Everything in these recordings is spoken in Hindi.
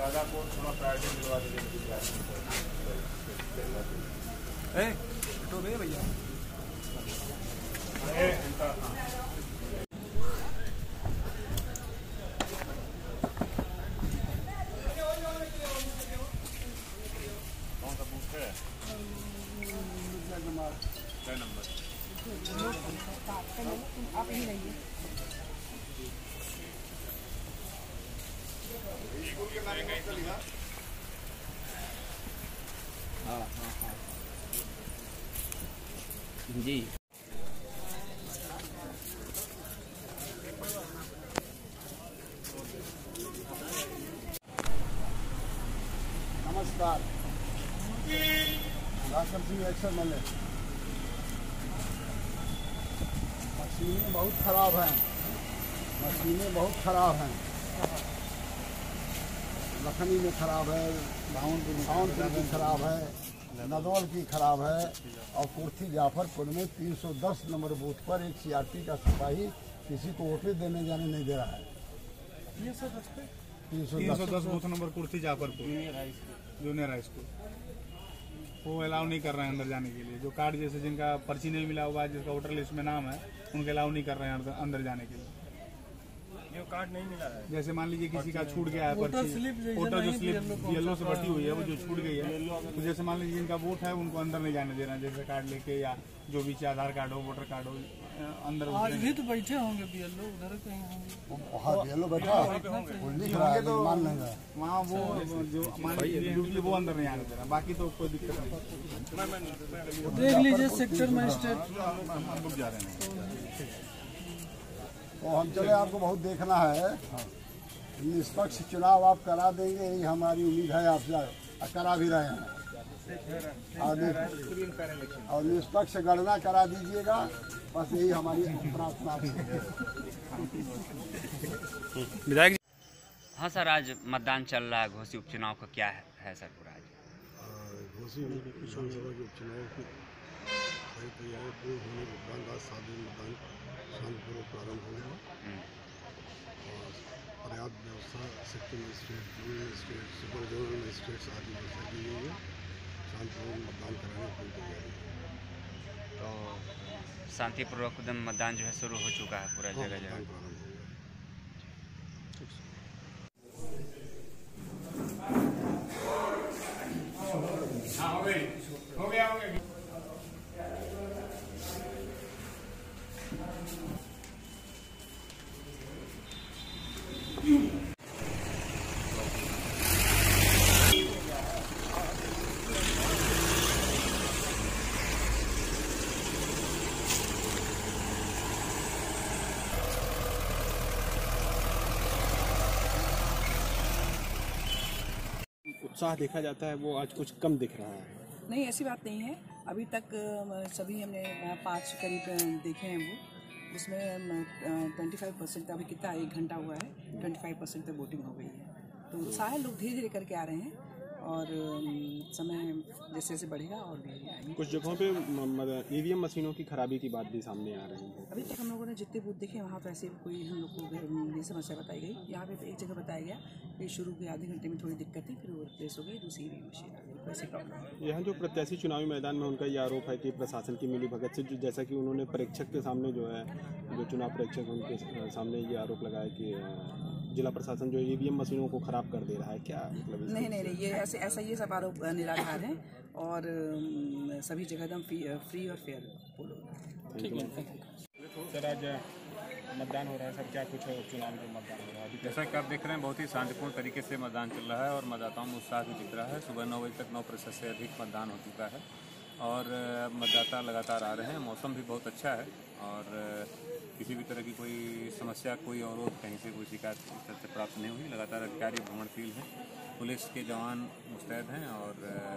दादा को थोड़ा प्रायोरिटी दिलवा दीजिए। तो भैया कौन सा बूथ है? क्या नंबर? आप ही रहिए। हाँ जी। नमस्कार, राशन सिंह एक्शन मल्ले। मशीनें बहुत खराब हैं, मशीनें बहुत खराब हैं। लखनी में खराब है, भावनपुर की खराब है, नदौल की खराब है और कुर्थी जाफरपुर में 310 नंबर बूथ पर एक सीआरपी का सिपाही किसी को वोट देने जाने नहीं दे रहा है। 310 booth number Kurthi Jafarpur junior high school, वो अलाउ नहीं कर रहे हैं अंदर जाने के लिए। जो कार्ड जैसे जिनका पर्ची नहीं मिला हुआ है, जिसका वोटर लिस्ट में नाम है, उनके अलाउ नहीं कर रहे हैं अंदर जाने के लिए। जो कार्ड नहीं मिला है, जैसे मान लीजिए किसी का छूट गया है पर्ची, वोटर जो स्लिप येलो से बटी हुई है वो जो छूट गई है, तो जैसे मान लीजिए जिनका वोट है उनको अंदर नहीं जाने दे रहे हैं। जैसे कार्ड लेके या जो भी आधार कार्ड हो, वोटर कार्ड हो, अंदर आज भी तो बैठे होंगे बीएलओ उधर कहीं होंगे। हाँ येलो बैठा वो लिख रहा है, तो मान नहीं रहा है। वहाँ वो जो मान लीजिए वो अंदर नहीं आने दे रहा, बाकी तो कोई दिक्कत नहीं। देख लीजिए सेक्टर मजिस्ट्रेट हम रुक जा रहे हैं। तो हम चले, आपको बहुत देखना है। निष्पक्ष चुनाव आप करा देंगे, यही हमारी उम्मीद है आपसे, करा भी रहे हैं। और निष्पक्ष गणना करा दीजिएगा, बस यही हमारी प्रार्थना है। विधायक जी। हाँ सर, आज मतदान चल रहा है घोसी उपचुनाव का, क्या है सर पूरा आज? घोसी विधानसभा के उपचुनाव की सही तैयारी पूरी होने के उपरांत आज 7 दिन मतदान शांतिपूर्वक प्रारंभ हो गया और पर्याप्त व्यवस्था sector magistrate, zonal magistrate, super zonal magistrate आदि व्यवस्था की गई है। शांतिपूर्वक मतदान कराने की तैयारी है। तो शांतिपूर्वक मतदान जो है शुरू हो चुका है पूरा जगह जगह। प्रारंभ हो गया। हो गया। उत्साह देखा जाता है वो आज कुछ कम दिख रहा है। नहीं, ऐसी बात नहीं है। अभी तक सभी हमने 5 करीब देखे हैं वो, उसमें 25% अभी कितना 1 घंटा हुआ है, 25% तक वोटिंग हो गई है। तो उत्साह है, लोग धीरे धीरे करके आ रहे हैं और समय जैसे जैसे बढ़ेगा और भी आएंगे। कुछ जगहों पे ईवीएम मशीनों की खराबी की बात भी सामने आ रही है। अभी तक हम लोगों ने जितने बूथ देखे वहाँ तो ऐसे कोई हम लोग को ये समस्या बताई गई। यहाँ पे एक जगह बताया गया कि शुरू के आधे घंटे में थोड़ी दिक्कत थी, फिर वो रिप्लेस हो गई, दूसरी ईवीएम मशीन आ गई, ऐसी प्रॉब्लम। यहाँ जो प्रत्याशी चुनावी मैदान में उनका ये आरोप है कि प्रशासन की मिलीभगत से, जैसा कि उन्होंने परीक्षक के सामने जो है, जो चुनाव परीक्षक उनके सामने ये आरोप लगाया कि जिला प्रशासन जो ईवीएम मशीनों को खराब कर दे रहा है। क्या मतलब? नहीं, ये ऐसा ये सब आरोप निराधार है और सभी जगह एकदम फ्री और फेयर पोल हो रहा है। सर आज मतदान हो रहा है सर, क्या कुछ चुनाव में मतदान हो रहा है? जैसा कि आप देख रहे हैं बहुत ही शांतिपूर्ण तरीके से मतदान चल रहा है और मतदाताओं में उत्साह भी दिख रहा है। सुबह 9 बजे तक 9% से अधिक मतदान हो चुका है और मतदाता लगातार आ रहे हैं। मौसम भी बहुत अच्छा है और किसी भी तरह की कोई समस्या, कोई अवरोध, कहीं से कोई शिकायत इस तरह से प्राप्त नहीं हुई। लगातार अधिकारी भ्रमणशील हैं, पुलिस के जवान मुस्तैद हैं और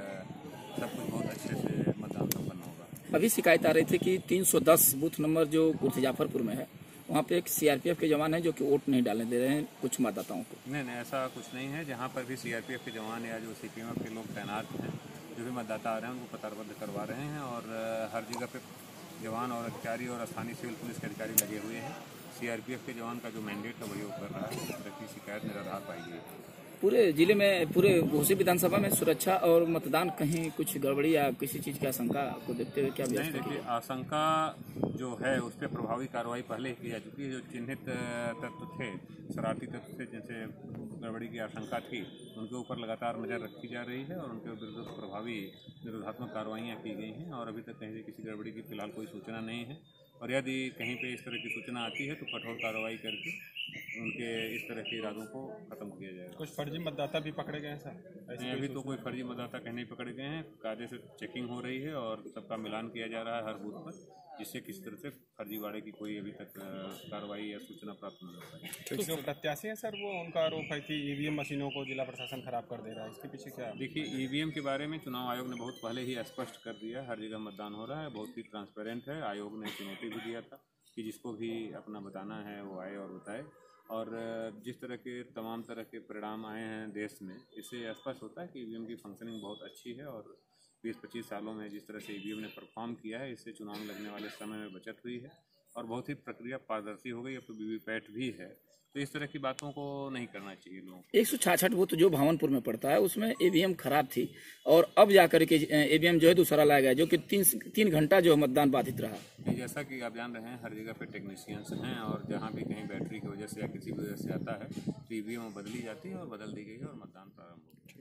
सब कुछ बहुत अच्छे से मतदान संपन्न होगा। अभी शिकायत आ रही थी कि 310 बूथ नंबर जो कुर्थी जाफरपुर में है, वहाँ पे एक सीआरपीएफ के जवान है जो कि वोट नहीं डालने दे रहे हैं कुछ मतदाताओं को। नहीं, ऐसा कुछ नहीं है। जहाँ पर भी सीआरपीएफ के जवान या जो सीपीएम के लोग तैनात हैं, जो भी मतदाता आ रहे हैं उनको कतारबद्ध करवा रहे हैं और हर जगह पे जवान और अधिकारी और स्थानीय सिविल पुलिस के अधिकारी लगे हुए हैं। सीआरपीएफ के जवान का जो मैंडेट है वही वो कर रहा है। इस तरह की शिकायत निराधार पाई गई है। पूरे जिले में, पूरे घोसी विधानसभा में सुरक्षा और मतदान कहीं कुछ गड़बड़ी या किसी चीज़ की आशंका को देखते हुए क्या नहीं, व्यवस्था की? देखिए आशंका जो है उस पर प्रभावी कार्रवाई पहले ही की जा चुकी है। जो चिन्हित तत्व थे, शरारती तत्व थे, जिनसे गड़बड़ी की आशंका थी, उनके ऊपर लगातार नज़र रखी जा रही है और उनके विरुद्ध प्रभावी निरोधात्मक कार्रवाइयाँ की गई हैं और अभी तक कहीं से किसी गड़बड़ी की फिलहाल कोई सूचना नहीं है। और यदि कहीं पे इस तरह की सूचना आती है तो कठोर कार्रवाई करके उनके इस तरह के इरादों को खत्म किया जाएगा। कुछ फर्जी मतदाता भी पकड़े गए हैं सर? नहीं, अभी तो कोई फर्जी मतदाता कहीं नहीं पकड़े गए हैं। कायदे से चेकिंग हो रही है और सबका मिलान किया जा रहा है हर बूथ पर, जिससे किसी तरह से फर्जीवाड़े की कोई अभी तक कार्रवाई या सूचना प्राप्त नहीं हो पाई। तो जो प्रत्याशी हैं सर, वो उनका आरोप है कि ईवीएम मशीनों को जिला प्रशासन खराब कर दे रहा है, इसके पीछे क्या? देखिए, ईवीएम के बारे में चुनाव आयोग ने बहुत पहले ही स्पष्ट कर दिया, हर जगह मतदान हो रहा है, बहुत ही ट्रांसपेरेंट है। आयोग ने चुनौती भी दिया था कि जिसको भी अपना बताना है वो आए और बताए। और जिस तरह के तमाम तरह के परिणाम आए हैं देश में, इससे स्पष्ट होता है कि ईवीएम की फंक्शनिंग बहुत अच्छी है और 20-25 सालों में जिस तरह से ईवीएम ने परफॉर्म किया है, इससे चुनाव में लगने वाले समय में बचत हुई है और बहुत ही प्रक्रिया पारदर्शी हो गई। अब तो वीवीपैट भी है, तो इस तरह की बातों को नहीं करना चाहिए लोगों को। 166 बूथ जो भावनपुर में पड़ता है उसमें ईवीएम खराब थी और अब जाकर के ईवीएम जो है दूसरा लाया गया, जो कि 3 घंटा जो मतदान बाधित रहा। जैसा कि आप जान रहे हैं, हर जगह पे टेक्नीशियंस हैं और जहाँ भी कहीं बैटरी की वजह से या किसी भी वजह से आता है तो ईवीएम बदली जाती है और बदल दी गई है और मतदान प्रारंभ हो गया।